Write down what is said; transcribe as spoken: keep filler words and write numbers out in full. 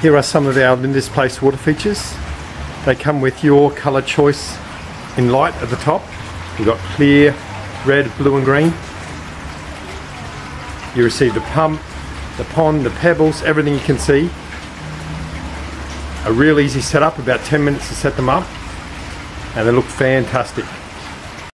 Here are some of our in this place water features. They come with your colour choice in light at the top. You've got clear, red, blue and green. You receive the pump, the pond, the pebbles, everything you can see. A real easy setup, about ten minutes to set them up, and they look fantastic.